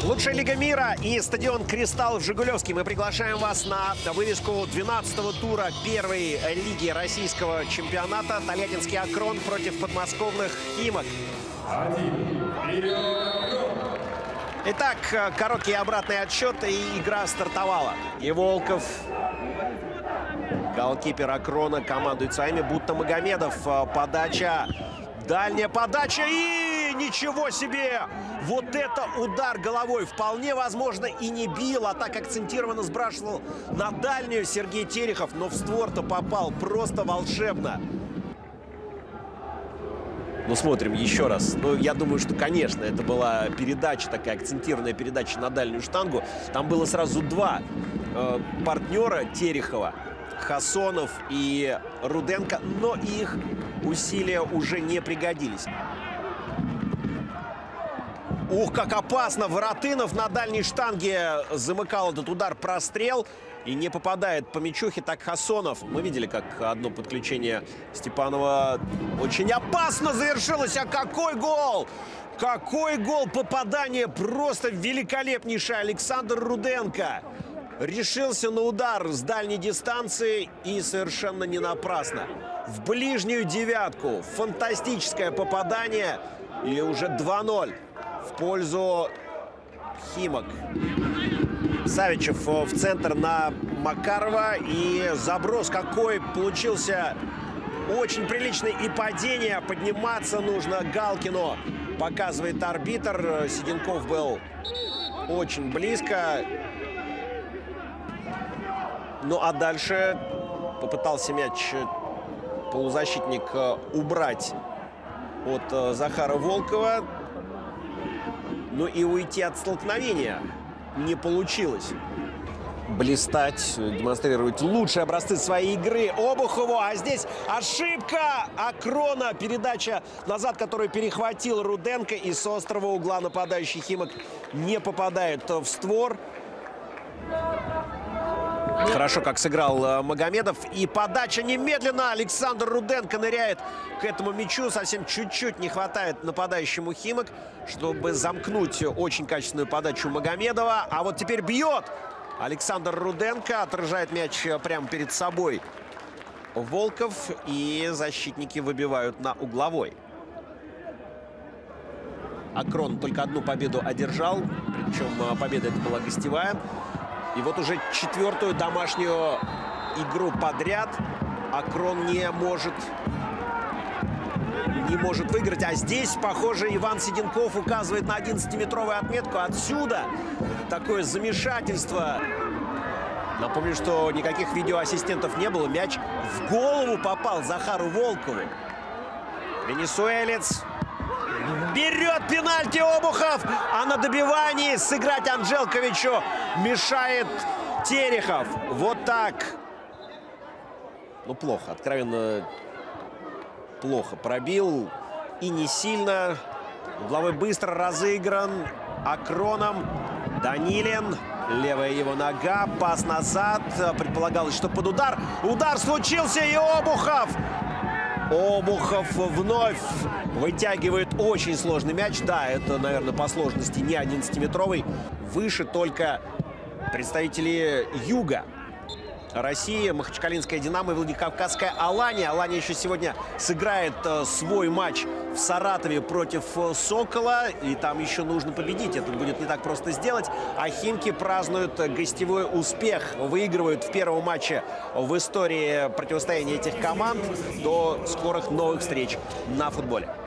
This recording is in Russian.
Лучшая лига мира и стадион «Кристалл» в Жигулевске. Мы приглашаем вас на вывеску 12-го тура первой лиги российского чемпионата. Тольяттинский «Акрон» против подмосковных «Химок». Итак, короткий обратный отсчет, и игра стартовала. И Волков, голкипер «Акрона», командует своими. Будто Магомедов. Подача. Дальняя подача и ничего себе! Вот это удар головой. Вполне возможно и не бил, а так акцентированно сбрасывал на дальнюю Сергей Терехов. Но в створ-то попал просто волшебно. Ну, смотрим еще раз. Ну, я думаю, что, конечно, это была передача, такая акцентированная передача на дальнюю штангу. Там было сразу два партнера Терехова. Хасонов и Руденко, но их усилия уже не пригодились. Ух, как опасно! Воротынов на дальней штанге замыкал этот удар, прострел, и не попадает по мячухе. Так Хасонов. Мы видели, как одно подключение Степанова очень опасно завершилось. А какой гол! Какой гол! Попадание просто великолепнейшее. Александр Руденко решился на удар с дальней дистанции, и совершенно не напрасно. В ближнюю девятку. Фантастическое попадание. И уже 2-0 в пользу Химок. Савичев в центр на Макарова. И заброс какой получился. Очень приличный. И падение. Подниматься нужно Галкину, показывает арбитр. Седенков был очень близко. Ну а дальше попытался мяч полузащитник убрать от Захара Волкова. Ну и уйти от столкновения не получилось. Блистать, демонстрировать лучшие образцы своей игры Обухову. А здесь ошибка Акрона. Передача назад, которую перехватил Руденко. И с острого угла нападающий Химок не попадает в створ. Хорошо, как сыграл Магомедов. И подача немедленно. Александр Руденко ныряет к этому мячу. Совсем чуть-чуть не хватает нападающему Химок, чтобы замкнуть очень качественную подачу Магомедова. А вот теперь бьет Александр Руденко. Отражает мяч прямо перед собой Волков. И защитники выбивают на угловой. Акрон только одну победу одержал. Причем победа эта была гостевая. И вот уже четвертую домашнюю игру подряд Акрон не может выиграть. А здесь, похоже, Иван Седенков указывает на 11-метровую отметку. Отсюда такое замешательство. Напомню, что никаких видеоассистентов не было. Мяч в голову попал Захару Волкову. Венесуэлец берет пенальти Обухов, а на добивании сыграть Анжелковичу мешает Терехов. Вот так. Ну, плохо, откровенно плохо пробил. И не сильно. Угловой быстро разыгран Акроном. Данилин. Левая его нога. Пас назад. Предполагалось, что под удар. Удар случился, и Обухов. Обухов вновь вытягивает очень сложный мяч. Да, это, наверное, по сложности не 11-метровый. Выше только представители Юга России. Махачкалинская «Динамо» и Владикавказская «Алания». «Алания» еще сегодня сыграет свой матч в Саратове против «Сокола». И там еще нужно победить. Это будет не так просто сделать. А «Химки» празднуют гостевой успех. Выигрывают в первом матче в истории противостояния этих команд. До скорых новых встреч на футболе.